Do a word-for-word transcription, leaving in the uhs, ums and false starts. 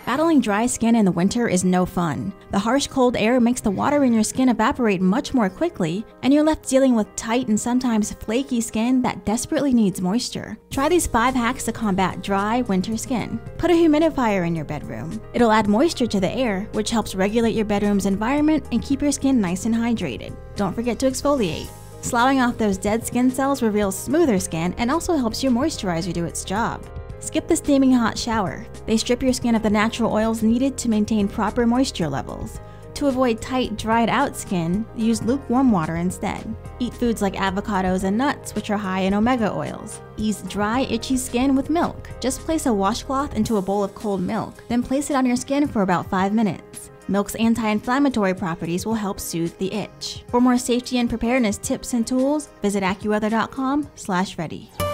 Battling dry skin in the winter is no fun. The harsh cold air makes the water in your skin evaporate much more quickly, and you're left dealing with tight and sometimes flaky skin that desperately needs moisture. Try these five hacks to combat dry winter skin. Put a humidifier in your bedroom. It'll add moisture to the air, which helps regulate your bedroom's environment and keep your skin nice and hydrated. Don't forget to exfoliate. Sloughing off those dead skin cells reveals smoother skin and also helps your moisturizer do its job. Skip the steaming hot shower. They strip your skin of the natural oils needed to maintain proper moisture levels. To avoid tight, dried out skin, use lukewarm water instead. Eat foods like avocados and nuts, which are high in omega oils. Ease dry, itchy skin with milk. Just place a washcloth into a bowl of cold milk, then place it on your skin for about five minutes. Milk's anti-inflammatory properties will help soothe the itch. For more safety and preparedness tips and tools, visit AccuWeather dot com slash ready.